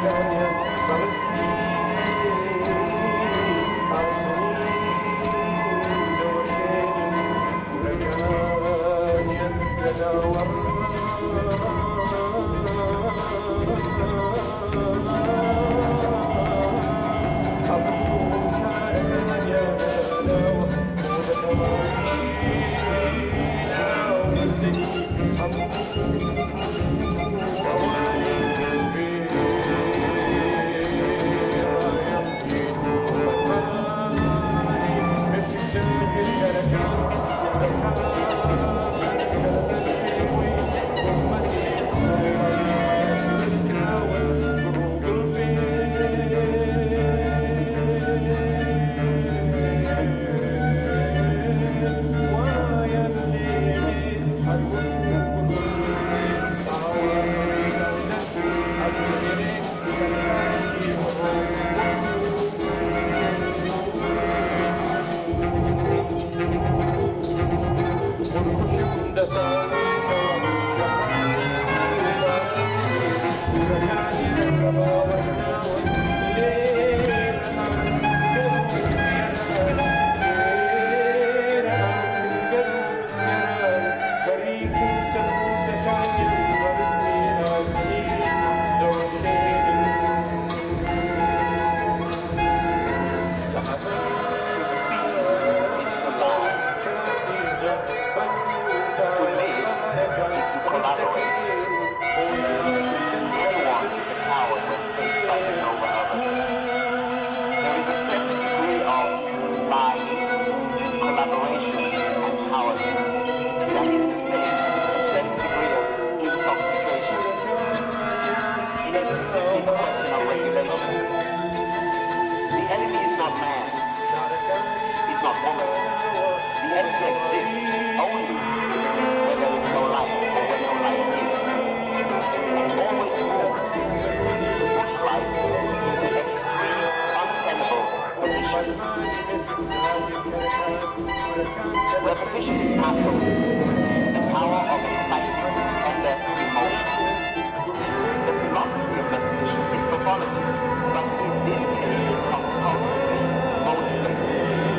Repetition is pathos, the power of exciting, tender emotions. The philosophy of repetition is pathology, but in this case, compulsively motivated.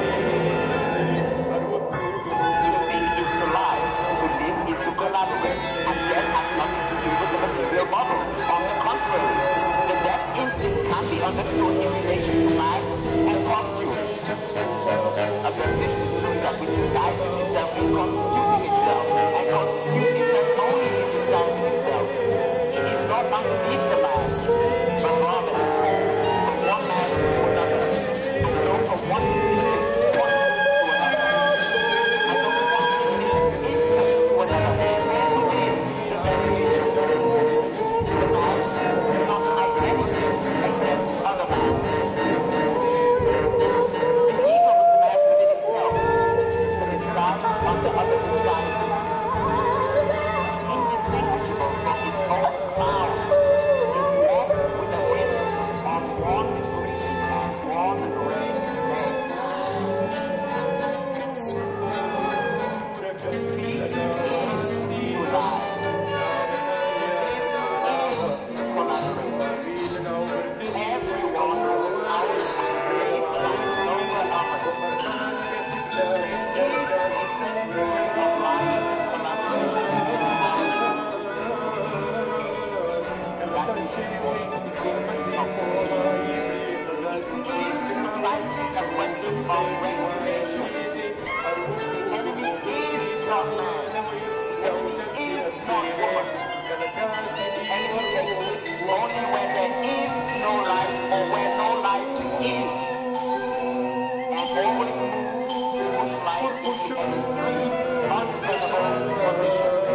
To speak is to lie, to live is to collaborate, and death has nothing to do with the material model. On the contrary, the death instinct can be understood in relation to masks and costumes. As repetition is true that which disguises itself in constituting itself, and constitutes itself only in disguising itself. It is not underneath the mask, but rather its fall from one mask to another, and go from one distinctive oneness to another, and go from one distinct instant to another, and within the variations. The mask does not hide anything except other masks. Under other disguises, indistinguishable from its own clouds, it walks with the wind on one green and one red to speak is to lie, to live is to collaborate. Everyone has powers and grace like no others. Precisely a question of regulation. The enemy is not man. The enemy is not woman. The enemy exists only where there is no life or where no life is. And always moves to push life into extreme, untenable positions.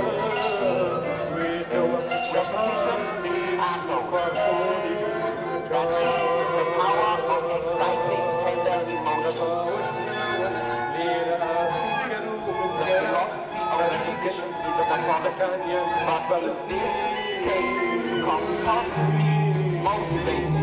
Repetition is pathos. That is the power of exciting, tender emotions. The philosophy of repetition is pathology, but in this case, compulsively motivated.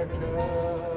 America.